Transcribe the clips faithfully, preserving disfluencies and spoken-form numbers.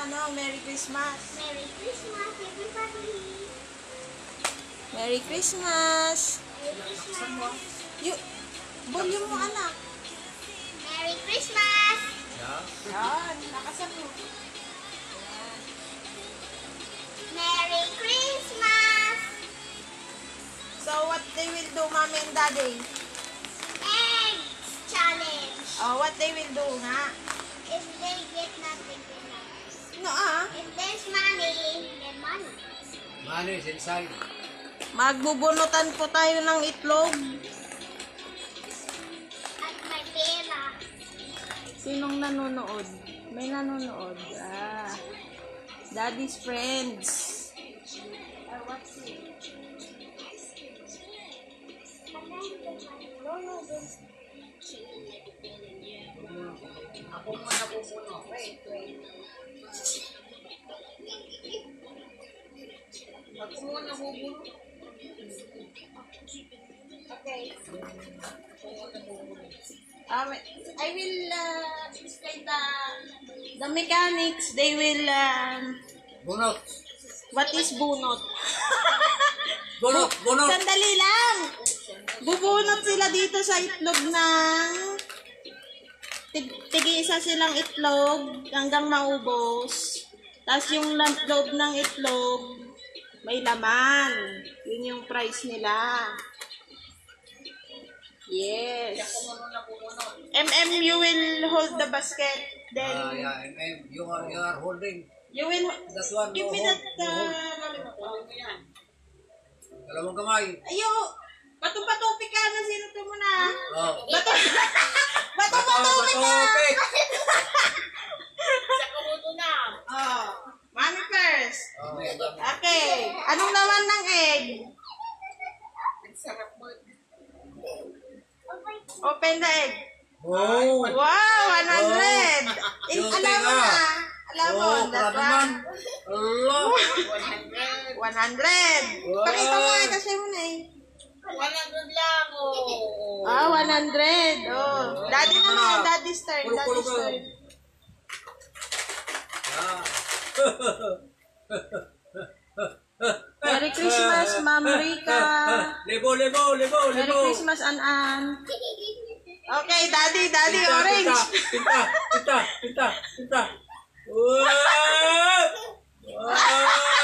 ano, Merry Christmas. Merry Christmas, everybody. Merry Christmas. Merry Christmas. You, volume mo, anak. Merry Christmas. Yan, nakasagot. Merry Christmas. So, what they will do, mommy and daddy? Egg challenge. Oh, what they will do, nga? If they get nothing, then nothing. No, ah. If there's money, then money. Money is inside. Magbubunutan po tayo ng itlog. At may pera. Sinong nanonood? May nanonood. Ah. Daddy's friends. Or what's it? Ako muna pupuno. Wait, wait. Ako muna pupuno. Okay. Um, I will uh, explain the the mechanics. They will um, Bunot. what is bunot? Bunot, bunot. Sandali lang. Bubunot sila dito sa itlog ng tig tig-isa silang itlog hanggang maubos. Tapos yung lam- loob ng itlog may laman. Yun yung price nila. Yes. Ako muna pupuno. M M, you will hold the basket. Then, Ah, yeah, and then you are, you are holding. you will, That one, give no me hold. that, No hold. uh, Dalawang kamay. ayo, bato-batopi ka na, sinuto mo na. Oh. Bato, bato-batopi ka. Bato-batopi. Oh, mommy first. Oh. Okay, anong laman ng egg? Open the egg. Oh. Wow, one hundred. Oh. In, Yung alam mo tenga. na. Alam mo, Oh, that para naman. one. Allah. one hundred. Wow. Pakita mo nga kasi mo na eh. one hundred lang, oh. Ah, one hundred. Oh. Daddy naman, daddy's turn, Kulog-kulog daddy's ka. turn. Ah. Merry Christmas, Ma'am Rika. Lebo, lebo, lebo, Merry lebo. Christmas, An-An. Okay, daddy, daddy, Pinta, orange. Pinta, pinta, pinta, pinta. Wow! Wow!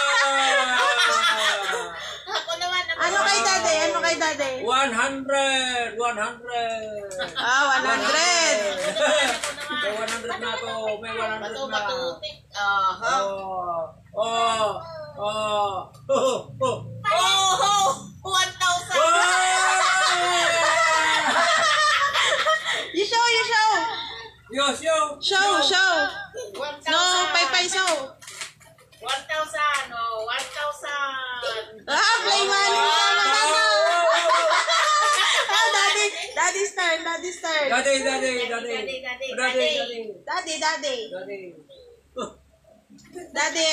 Ako naman, ako. Ano kay daddy? Ano kay daddy? one hundred! one hundred! Ah, one hundred. May one hundred na ako. May one hundred Bato, na. bato, pick. Aha. Oh! Oh! Oh! Oh! Oh! Oh, oh, one thousand. You show, you show. Yes, yo! Show, show. one No, thousand. pay pay show. one thousand, oh, one thousand. Ah, play money. Ah, daddy, daddy's turn, daddy's turn. Daddy, daddy, daddy. Daddy, daddy, Daddy, daddy. daddy. Daddy, daddy. Daddy. Daddy.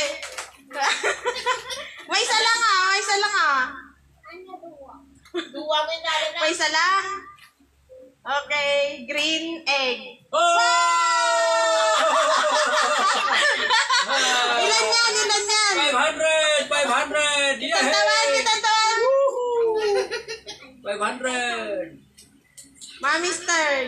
May isa lang ah, may isa lang ah. Ano dua? Duwa mo yung dali na. May isa lang. Okay, green egg. Oh! Ilan yan, ilan yan? five hundred! five hundred! Tantawan, Yay! tantawan. five hundred! Mommy's turn.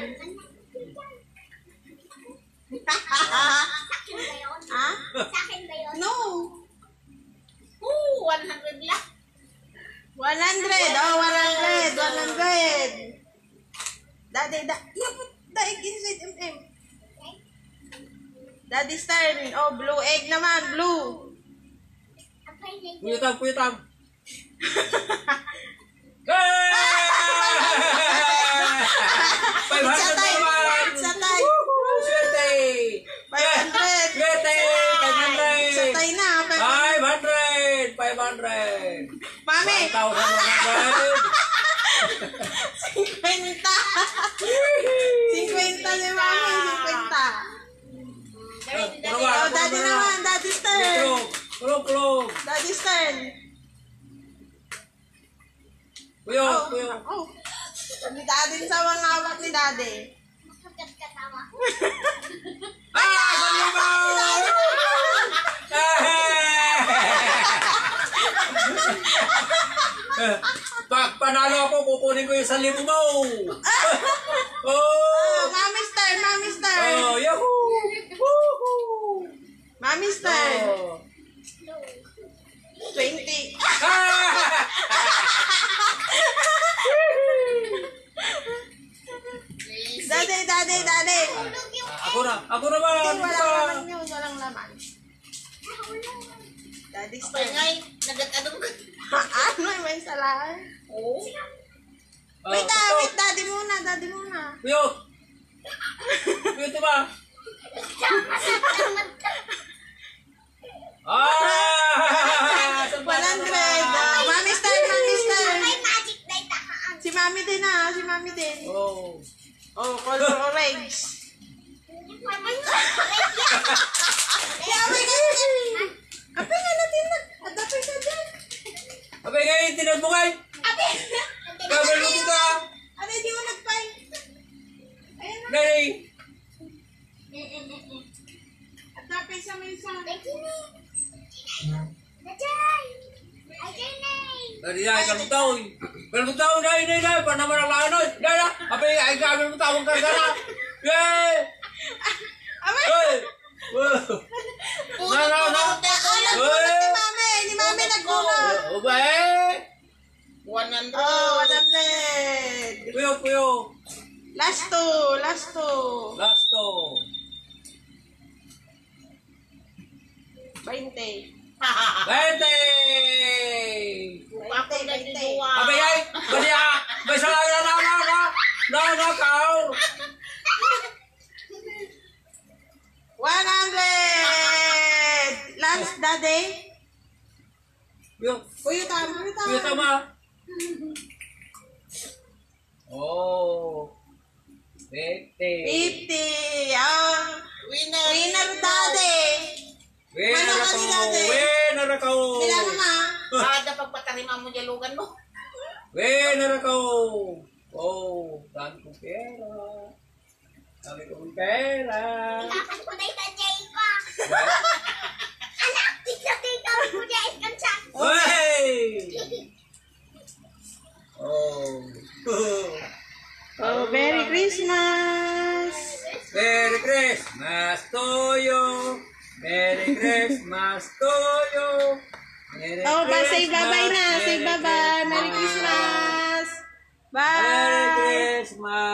Sa akin ba yun? Ha? Sa akin ba yun? No. Ooh, one hundred lang. one hundred. Oh, one hundred. one hundred. Daddy, da you put the egg inside M M. Daddy's turn. Oh, blue egg naman. Blue. Okay, thank you. Puyutang, puyutang! five hundred Satay. naman! Satay. Swerte! five hundred. Swerte! five hundred! Satay na. five hundred! five hundred! Mami. one thousand one hundred! Cinquenta. Cinquenta si Mami. Cinquenta. Daddy, daddy. Oh, daddy naman. Daddy's turn. Kulog! Kulog! Kulog! Daddy's turn. Kuyo! Oh, Kuyo! oh. Ni daddy sa mga hawak ni daddy. Makagat katawa. Ah! Galing ba? Eh, pag panalo ako, kukunin ko yung sa libo mo. Oh, Oh! Mami Star, Mami Star. Oh, yahoo! Woohoo! Mami Star. Oh. twenty. Ah! Daddy, daddy, daddy. Ako na, ako na ba? Hindi, Ano walang ba? laman yun, walang laman. Daddy Star. Pag ngay, nagatadong ka. Ano, may salahan. Oo. Ah, Wait, ah, ito. wait, daddy muna, daddy muna. Kuyot! Kuyot ba? Ah! one hundred. Ah, Mami Star, Mami Star. May magic light ako. Si Mami din ah, si Mami din. Oh. Oh, color orange. Yaman ka dyan. Ape nga natin na. Adapay ka dyan. Abay ngayon, tinagbukay! Gabal mo kita! Ano, di mo nagpay? Ayan na. Dali! Adapay sa may isa. Dali na, ikalong taon! Ikalong taon, dali, dali, dali! Paano naman ang laanoy? Dali na! Abay, ay gabal mo tawang kargana! Yay! Amay! Hey! Wow! Na, na, na! Ano, nagkulat ni Mami. Ni Mami nagkulat. Ubay! one hundred. Oh, one hundred. Puyo, puyo! Last two, last two. Last to! twenty. Bente! Ako na Bente. dibuwa. Abay, ay! Bali, ah! May sa na, na, na, na! Na, na, kao! one hundred. Last, daddy. Puyo! Uy, tama, uy, Puyo, tama. tama! Oh! Bente! fifty. Oh, Winner. winner, daddy. Winner Wala ka ako! ni dati. Winner ako! Kailangan mo ma. Kada pagpatarima mo jalugan mo. Winner ako! Oh! Dami kong pera! Dami kong pera! Dapat ko na itanjay ko. Anak, tignan ko niya iskan siya. Hey! Oh! Oh, Merry Christmas. Merry Christmas to you! Merry Christmas to you! Merry Oh, ba, say Christmas, bye-bye na. Say Merry bye-bye. Merry Christmas. Christmas. Merry Bye. Christmas!